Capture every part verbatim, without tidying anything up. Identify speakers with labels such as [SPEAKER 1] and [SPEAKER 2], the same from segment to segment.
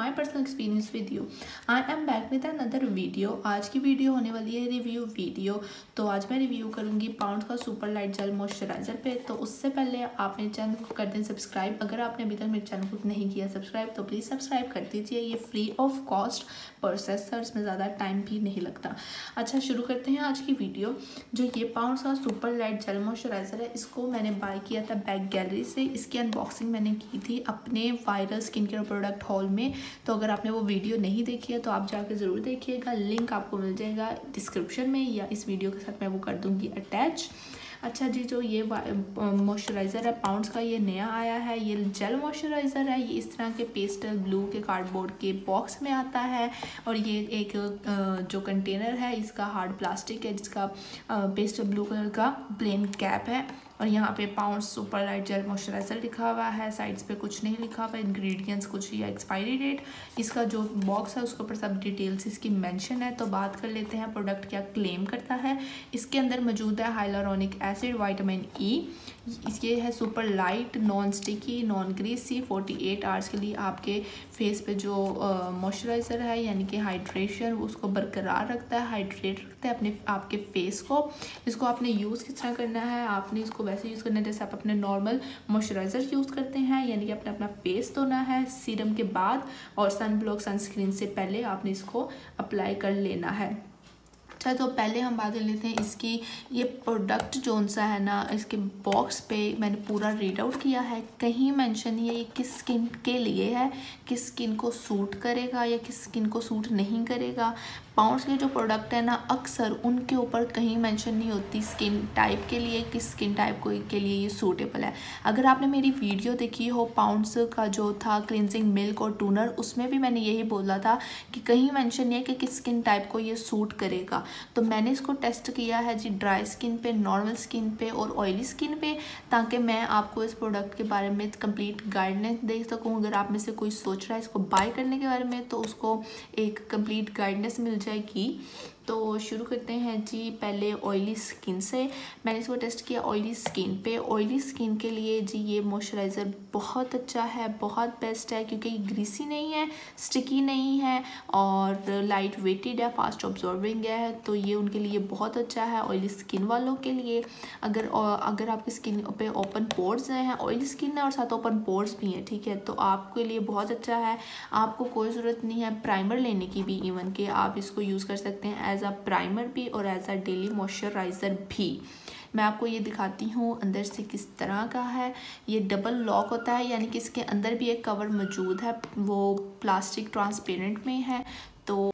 [SPEAKER 1] My personal experience with you. I am back with another video. आज की video होने वाली है रिव्यू वीडियो। तो आज मैं रिव्यू करूंगी पाउंड्स का सुपर लाइट जेल मॉइस्चराइजर पे। तो उससे पहले आप मेरे चैनल को कर दें सब्सक्राइब। अगर आपने अभी तक मेरे चैनल को नहीं किया सब्सक्राइब तो प्लीज़ सब्सक्राइब कर दीजिए। ये फ्री ऑफ कॉस्ट प्रोसेस है, इसमें ज़्यादा टाइम भी नहीं लगता। अच्छा, शुरू करते हैं आज की वीडियो। जो ये पाउंड्स का सुपर लाइट जेल मॉइस्चराइजर है, इसको मैंने बाय किया था बैक गैलरी से। इसकी अनबॉक्सिंग मैंने की थी अपने viral skin care product haul में। तो अगर आपने वो वीडियो नहीं देखी है तो आप जाके ज़रूर देखिएगा, लिंक आपको मिल जाएगा डिस्क्रिप्शन में या इस वीडियो के साथ मैं वो कर दूँगी अटैच। अच्छा जी, जो ये मॉइस्चराइज़र है पाउंड्स का, ये नया आया है। ये जेल मॉइस्चराइज़र है। ये इस तरह के पेस्टल ब्लू के कार्डबोर्ड के बॉक्स में आता है और ये एक जो कंटेनर है इसका हार्ड प्लास्टिक है, जिसका पेस्टल ब्लू कलर का प्लेन कैप है। और यहाँ पे Pond's super light gel moisturiser लिखा हुआ है। साइड्स पे कुछ नहीं लिखा हुआ, इंग्रेडिएंट्स कुछ या एक्सपायरी डेट। इसका जो बॉक्स है उसके ऊपर सब डिटेल्स इसकी मेंशन है। तो बात कर लेते हैं प्रोडक्ट क्या क्लेम करता है। इसके अंदर मौजूद है हाइलुरोनिक एसिड, विटामिन ई। ये है super light, non sticky, non greasy, अड़तालीस आवर्स के लिए आपके फेस पे जो मॉइस्चराइज़र है यानी कि हाइड्रेशन उसको बरकरार रखता है, हाइड्रेट रखता है अपने आपके फेस को। इसको आपने यूज़ किस तरह करना है, आपने इसको वैसे यूज़ करना है जैसे आप अपने नॉर्मल मॉइस्चराइज़र यूज़ करते हैं, यानी कि आपने अपना फेस धोना है सीरम के बाद और सन ब्लॉक सनस्क्रीन से पहले आपने इसको अप्लाई कर लेना है। अच्छा, तो पहले हम बात कर लेते हैं इसकी। ये प्रोडक्ट जोन सा है ना, इसके बॉक्स पे मैंने पूरा रीड आउट किया है। कहीं मेंशन नहीं है ये किस स्किन के लिए है, किस स्किन को सूट करेगा या किस स्किन को सूट नहीं करेगा। पाउंड्स के जो प्रोडक्ट है ना, अक्सर उनके ऊपर कहीं मेंशन नहीं होती स्किन टाइप के लिए किस स्किन टाइप को के लिए ये सूटेबल है। अगर आपने मेरी वीडियो देखी हो पाउंड्स का जो था क्लिनजिंग मिल्क और टूनर, उसमें भी मैंने यही बोला था कि कहीं मेंशन नहीं है कि किस स्किन टाइप को ये सूट करेगा। तो मैंने इसको टेस्ट किया है जी ड्राई स्किन पे, नॉर्मल स्किन पे और ऑयली स्किन पे, ताकि मैं आपको इस प्रोडक्ट के बारे में कंप्लीट गाइडेंस दे सकूँ। अगर आप में से कोई सोच रहा है इसको बाय करने के बारे में तो उसको एक कंप्लीट गाइडेंस मिल जाएगी। तो शुरू करते हैं जी पहले ऑयली स्किन से। मैंने इसको टेस्ट किया ऑयली स्किन पे। ऑयली स्किन के लिए जी ये मॉइस्चराइज़र बहुत अच्छा है, बहुत बेस्ट है, क्योंकि ये ग्रीसी नहीं है, स्टिकी नहीं है और लाइट वेटेड है, फास्ट ऑब्जॉर्बिंग है। तो ये उनके लिए बहुत अच्छा है ऑयली स्किन वालों के लिए। अगर अगर आपकी स्किन पे ओपन पोर्स हैं, ऑयली स्किन है और साथ ओपन पोर्स भी हैं, ठीक है, तो आपके लिए बहुत अच्छा है। आपको कोई ज़रूरत नहीं है प्राइमर लेने की भी, इवन कि आप इसको यूज़ कर सकते हैं एज अ प्राइमर भी और एज अ डेली मॉइस्चराइज़र भी। मैं आपको ये दिखाती हूँ अंदर से किस तरह का है। ये डबल लॉक होता है, यानी कि इसके अंदर भी एक कवर मौजूद है, वो प्लास्टिक ट्रांसपेरेंट में है। तो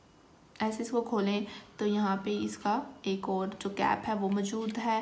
[SPEAKER 1] ऐसे इसको खोलें तो यहाँ पे इसका एक और जो कैप है वो मौजूद है।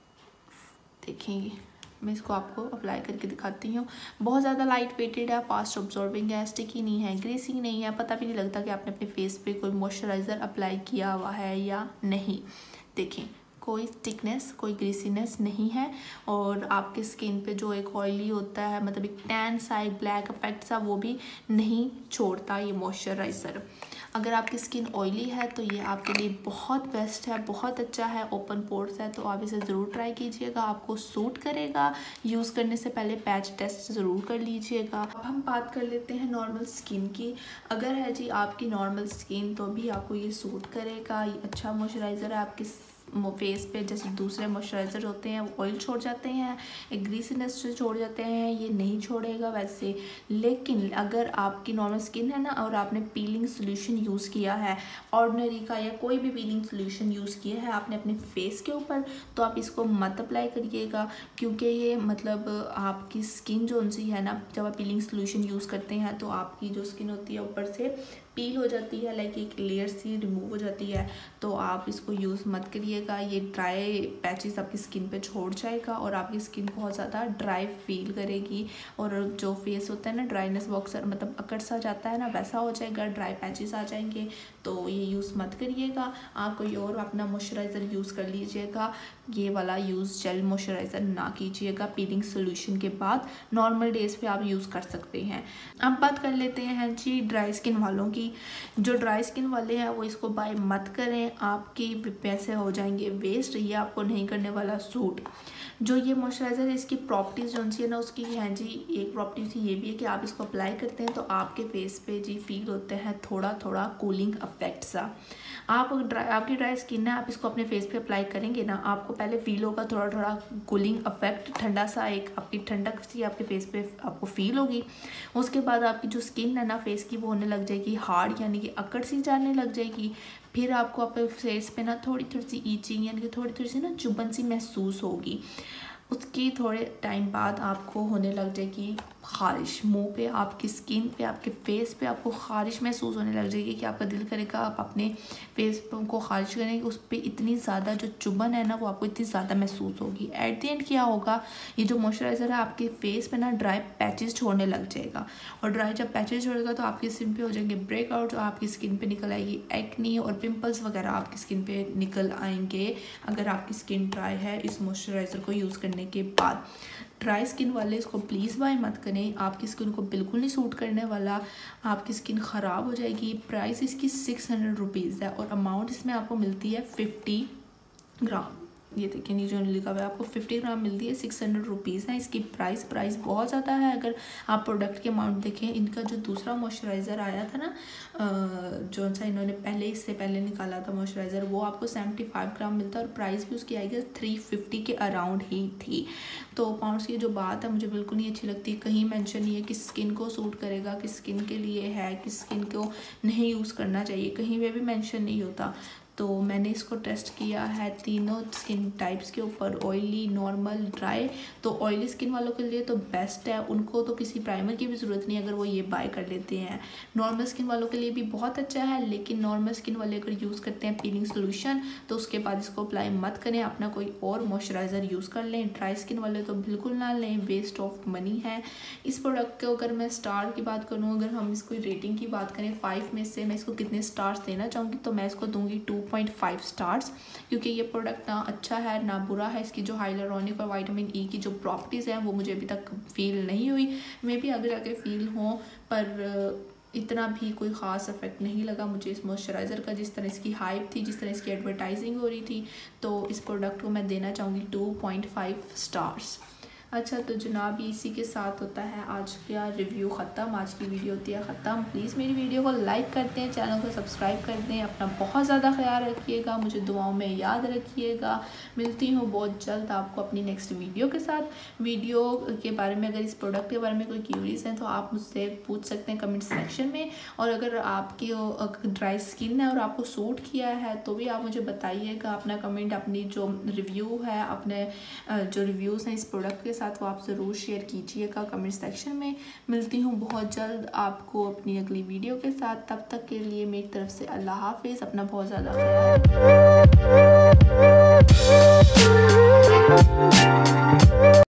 [SPEAKER 1] देखेंगे, मैं इसको आपको अप्लाई करके दिखाती हूँ। बहुत ज़्यादा लाइट वेटेड है, फास्ट ऑब्जॉर्बिंग है, स्टिकी नहीं है, ग्रीसी नहीं है, पता भी नहीं लगता कि आपने अपने फेस पे कोई मॉइस्चराइज़र अप्लाई किया हुआ है या नहीं। देखें, कोई थिकनेस, कोई ग्रीसीनेस नहीं है और आपके स्किन पे जो एक ऑयली होता है, मतलब एक टैन सा, एक ब्लैक इफेक्ट सा, वो भी नहीं छोड़ता ये मॉइस्चराइज़र। अगर आपकी स्किन ऑयली है तो ये आपके लिए बहुत बेस्ट है, बहुत अच्छा है। ओपन पोर्स है तो आप इसे ज़रूर ट्राई कीजिएगा, आपको सूट करेगा। यूज़ करने से पहले पैच टेस्ट ज़रूर कर लीजिएगा। अब हम बात कर लेते हैं नॉर्मल स्किन की। अगर है जी आपकी नॉर्मल स्किन तो भी आपको ये सूट करेगा। ये अच्छा मॉइस्चराइज़र है। आपके फेस पे जैसे दूसरे मॉइस्चराइज़र होते हैं वो ऑयल छोड़ जाते हैं, एक ग्रीसीनेस से छोड़ जाते हैं, ये नहीं छोड़ेगा वैसे। लेकिन अगर आपकी नॉर्मल स्किन है ना और आपने पीलिंग सोल्यूशन यूज़ किया है, ऑर्डिनरी का या कोई भी पीलिंग सोल्यूशन यूज़ किया है आपने अपने फेस के ऊपर, तो आप इसको मत अप्लाई करिएगा, क्योंकि ये मतलब आपकी स्किन जो सी है ना, जब आप पीलिंग सोल्यूशन यूज़ करते हैं तो आपकी जो स्किन होती है ऊपर से पील हो जाती है, लाइक एक लेयर सी रिमूव हो जाती है। तो आप इसको यूज़ मत करिएगा, ये ड्राई पैचेस आपकी स्किन पे छोड़ जाएगा और आपकी स्किन बहुत ज़्यादा ड्राई फील करेगी और जो फेस होता है ना ड्राइनेस बॉक्सर मतलब अकड़ सा जाता है ना, वैसा हो जाएगा, ड्राई पैचेस आ जाएंगे। तो ये यूज़ मत करिएगा। आप कोई और अपना मॉइस्चराइज़र यूज़ कर लीजिएगा, ये वाला यूज़ जेल मॉइस्चराइज़र ना कीजिएगा। पीलिंग सोल्यूशन के बाद नॉर्मल डेज़ पे आप यूज़ कर सकते हैं। अब बात कर लेते हैं जी ड्राई स्किन वालों की। जो ड्राई स्किन वाले हैं वो इसको बाय मत करें, आपके पैसे हो जाएंगे वेस्ट, ये आपको नहीं करने वाला सूट। जो ये मॉइस्चराइज़र है इसकी प्रॉपर्टीज़ जो सी है ना उसकी है जी, एक प्रॉपर्टी ये भी है कि आप इसको अप्लाई करते हैं तो आपके फेस पे जी फील होता है थोड़ा थोड़ा कूलिंग इफेक्ट सा। आप ड्राई आपकी ड्राई स्किन है, आप इसको अपने फेस पे अप्लाई करेंगे ना, आपको पहले फील होगा थोड़ा थोड़ा कूलिंग इफेक्ट, ठंडा सा एक आपकी ठंडक सी आपके फेस पे आपको फील होगी। उसके बाद आपकी जो स्किन है ना फेस की वो होने लग जाएगी हार्ड, यानी कि अकड़ सी जाने लग जाएगी। फिर आपको अपने फेस पे ना थोड़ी थोड़ी सी ईचिंग यानी कि थोड़ी थोड़ी सी ना चुभन सी महसूस होगी। उसकी थोड़े टाइम बाद आपको होने लग जाएगी ख़ारिश, मुंह पे, आपकी स्किन पे, आपके फेस पे आपको ख़ारिश महसूस होने लग जाएगी कि आपका दिल करेगा आप अपने फेस को ख़ारिश करेंगे। उस पर इतनी ज़्यादा जो चुभन है ना वो आपको इतनी ज़्यादा महसूस होगी। एट द एंड क्या होगा, ये जो मॉइस्चराइज़र है आपके फेस पे ना ड्राई पैचेस छोड़ने लग जाएगा, और ड्राई जब पैचेस छोड़ेगा तो आपकी स्किन पे हो जाएंगे ब्रेकआउट, जो आपकी स्किन पे निकल आएगी एक्नी और पिंपल्स वगैरह आपकी स्किन पे निकल आएंगे अगर आपकी स्किन ड्राई है इस मॉइस्चराइज़र को यूज़ करने के बाद। ड्राई स्किन वाले इसको प्लीज़ बाय मत करें, आपकी स्किन को बिल्कुल नहीं सूट करने वाला, आपकी स्किन ख़राब हो जाएगी। प्राइस इसकी सिक्स हंड्रेड रुपीज़ है और अमाउंट इसमें आपको मिलती है फिफ्टी ग्राम। ये देखिए नीचे लिखा हुआ है आपको फिफ्टी ग्राम मिलती है, सिक्स हंड्रेड रुपीज़ है इसकी प्राइस। प्राइस बहुत ज़्यादा है अगर आप प्रोडक्ट के अमाउंट देखें। इनका जो दूसरा मॉइस्चराइज़र आया था ना, जो सा इन्होंने पहले इससे पहले निकाला था मॉइस्चराइज़र, वो आपको सेवेंटी फाइव ग्राम मिलता है और प्राइस भी उसकी आएगी थ्री फिफ्टी के अराउंड ही थी। तो पाउंड्स की जो बात है मुझे बिल्कुल नहीं अच्छी लगती। कहीं मेंशन नहीं है कि स्किन को सूट करेगा, किस स्किन के लिए है, किस स्किन को नहीं यूज़ करना चाहिए, कहीं पे भी मेंशन नहीं होता। तो मैंने इसको टेस्ट किया है तीनों स्किन टाइप्स के ऊपर, ऑयली, नॉर्मल, ड्राई। तो ऑयली स्किन वालों के लिए तो बेस्ट है, उनको तो किसी प्राइमर की भी ज़रूरत नहीं अगर वो ये बाय कर लेते हैं। नॉर्मल स्किन वालों के लिए भी बहुत अच्छा है, लेकिन नॉर्मल स्किन वाले अगर यूज़ करते हैं पीलिंग सोल्यूशन तो उसके बाद इसको अप्लाई मत करें, अपना कोई और मॉइस्चराइज़र यूज़ कर लें। ड्राई स्किन वाले तो बिल्कुल ना लें, वेस्ट ऑफ मनी है। इस प्रोडक्ट को अगर मैं स्टार की बात करूँ, अगर हम इसको रेटिंग की बात करें फाइव में से मैं इसको कितने स्टार्स देना चाहूँगी, तो मैं इसको दूँगी टू पॉइंट फाइव स्टार्स, क्योंकि ये प्रोडक्ट ना अच्छा है ना बुरा है। इसकी जो हाइलुरोनिक और विटामिन ई की जो प्रॉपर्टीज़ हैं वो मुझे अभी तक फील नहीं हुई, मे बी आगे जाके फील हों, पर इतना भी कोई ख़ास इफेक्ट नहीं लगा मुझे इस मॉइस्चराइज़र का। जिस तरह इसकी हाइप थी, जिस तरह इसकी एडवर्टाइजिंग हो रही थी, तो इस प्रोडक्ट को मैं देना चाहूँगी टू पॉइंट फाइव स्टार्स। अच्छा तो जनाब इसी के साथ होता है आज का रिव्यू ख़त्म, आज की वीडियो होती है ख़त्म। प्लीज़ मेरी वीडियो को लाइक कर दें, चैनल को सब्सक्राइब कर दें, अपना बहुत ज़्यादा ख्याल रखिएगा, मुझे दुआओं में याद रखिएगा। मिलती हूँ बहुत जल्द आपको अपनी नेक्स्ट वीडियो के साथ। वीडियो के बारे में अगर इस प्रोडक्ट के बारे में कोई क्यूरीज हैं तो आप मुझसे पूछ सकते हैं कमेंट सेक्शन में, और अगर आपकी ड्राई स्किन है और आपको सूट किया है तो भी आप मुझे बताइएगा अपना कमेंट, अपनी जो रिव्यू है, अपने जो रिव्यूज़ हैं इस प्रोडक्ट के साथ वो आप ज़रूर शेयर कीजिएगा कमेंट सेक्शन में। मिलती हूँ बहुत जल्द आपको अपनी अगली वीडियो के साथ, तब तक के लिए मेरी तरफ से अल्लाह हाफिज़, अपना बहुत ज़्यादा ख्याल रखिए।